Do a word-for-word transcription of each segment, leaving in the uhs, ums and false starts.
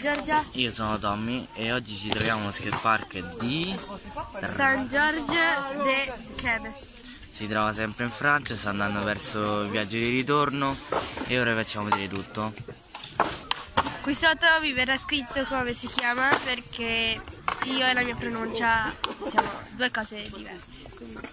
Giorgia. Io sono Tommy e oggi ci troviamo allo skatepark di San Giorgio de Quebes. Si trova sempre in Francia, sta andando verso il viaggio di ritorno e ora vi facciamo vedere tutto. Qui sotto vi verrà scritto come si chiama, perché io e la mia pronuncia siamo due cose diverse. Quindi.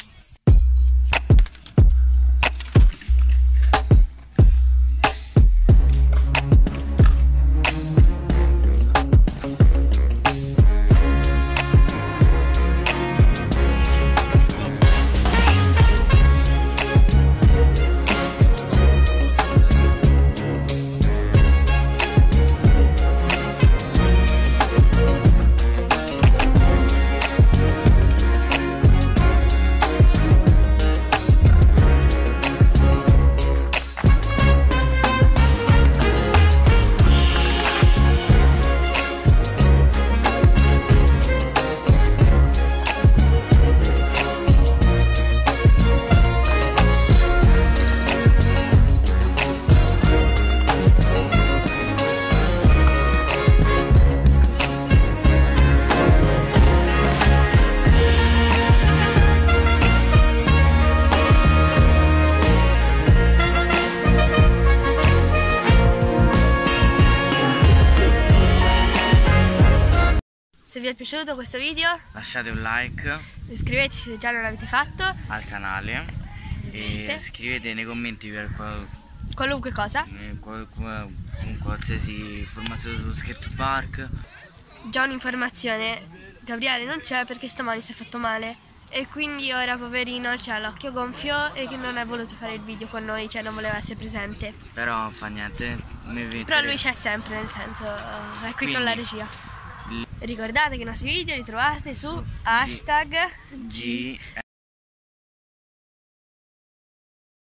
Se vi è piaciuto questo video Lasciate un like, iscrivetevi se già non l'avete fatto al canale e Niente. scrivete nei commenti per qual, qualunque cosa. eh, qual, qual, con qualsiasi informazione sullo skatepark. Già un'informazione: Gabriele non c'è perché stamani si è fatto male e quindi ora poverino c'ha l'occhio gonfio e che non ha voluto fare il video con noi, cioè non voleva essere presente. Però non fa niente, mi vedete. Però lui c'è sempre, nel senso è qui Quindi, con la regia. Ricordate che i nostri video li trovate su hashtag G